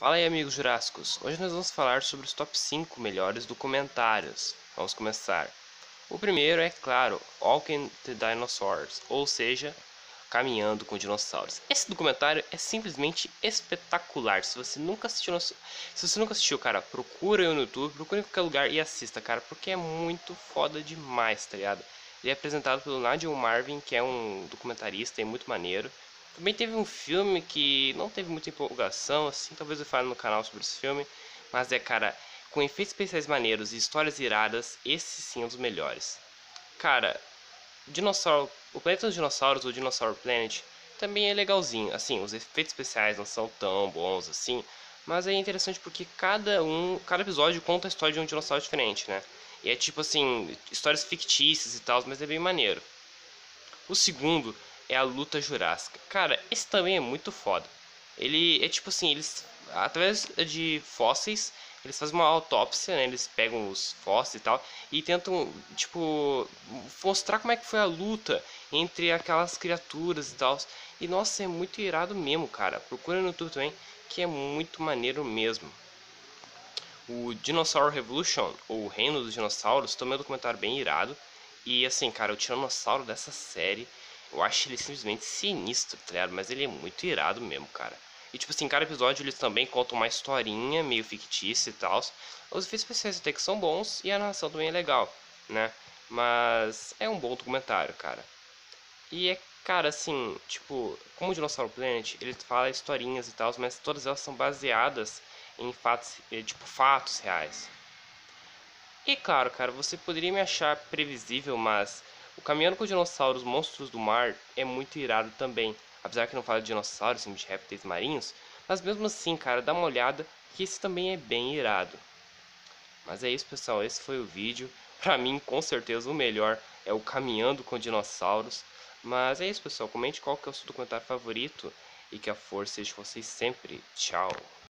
Fala aí, amigos jurássicos. Hoje nós vamos falar sobre os top 5 melhores documentários. Vamos começar. O primeiro é, claro, Walking the Dinosaurs, ou seja, Caminhando com Dinossauros. Esse documentário é simplesmente espetacular. Se você nunca assistiu, cara, procura aí no YouTube, procura em qualquer lugar e assista, cara, porque é muito foda demais, tá ligado? Ele é apresentado pelo Nigel Marven, que é um documentarista e muito maneiro. Também teve um filme que não teve muita empolgação, assim, talvez eu fale no canal sobre esse filme, mas cara, com efeitos especiais maneiros e histórias iradas, esse sim é um dos melhores. Cara, o Planeta dos Dinossauros, ou Dinosaur Planet, também é legalzinho. Assim, os efeitos especiais não são tão bons assim, mas é interessante porque cada episódio conta a história de um dinossauro diferente, né? E é tipo assim, histórias fictícias e tal, mas é bem maneiro. O segundo é a Luta Jurássica. Cara, esse também é muito foda. Ele é tipo assim, eles através de fósseis, eles fazem uma autópsia, né? Eles pegam os fósseis e tal e tentam, tipo, mostrar como é que foi a luta entre aquelas criaturas e tal. E nossa, é muito irado mesmo, cara. Procura no YouTube também, que é muito maneiro mesmo. O Dinosaur Revolution, ou o Reino dos Dinossauros, também é um documentário bem irado. E assim, cara, o tiranossauro dessa série, eu acho ele simplesmente sinistro, tá ligado? Mas ele é muito irado mesmo, cara. E tipo assim, cada episódio eles também contam uma historinha meio fictícia e tal. Os efeitos especiais até que são bons e a narração também é legal, né? Mas é um bom documentário, cara. E cara, assim, tipo, como o Dinossauro Planet, ele fala historinhas e tal, mas todas elas são baseadas em fatos, tipo, fatos reais. E claro, cara, você poderia me achar previsível, mas o Caminhando com Dinossauros Monstros do Mar é muito irado também. Apesar que não fala de dinossauros, sim, de répteis marinhos, mas mesmo assim, cara, dá uma olhada que esse também é bem irado. Mas é isso, pessoal, esse foi o vídeo. Pra mim, com certeza, o melhor é o Caminhando com Dinossauros. Mas é isso, pessoal, comente qual que é o seu documentário favorito e que a força seja com vocês sempre. Tchau.